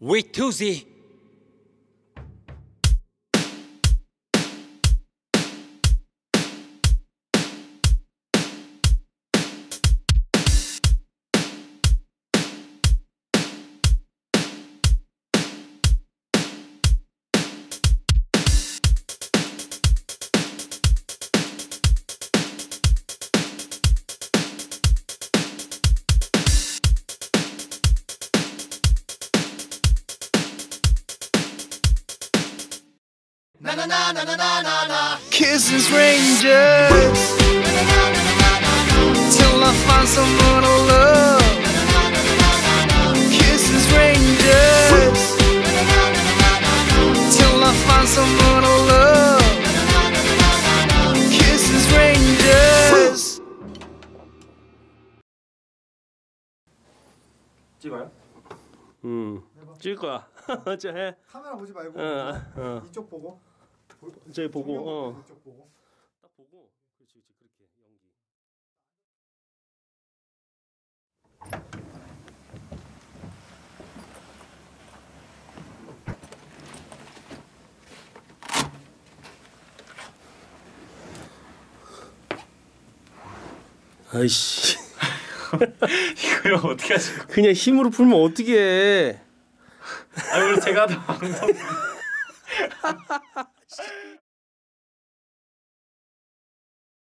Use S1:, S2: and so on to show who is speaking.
S1: 위투지.
S2: Kissing strangers till I find someone to love. Kissing strangers till I find someone to love. Kissing strangers.
S3: 찍어요?
S4: 찍을 거야. 저 해.
S3: 카메라 보지 말고 이쪽 보고.
S4: 저기 보고.
S3: 이쪽 보고.
S4: 딱 보고. 그렇지 그렇게 연기. 아이씨.
S3: 이거 어떻게 하실 거예요?
S4: 그냥 힘으로 풀면 어떻게 해?
S3: 아니 원래 제가 하던 방송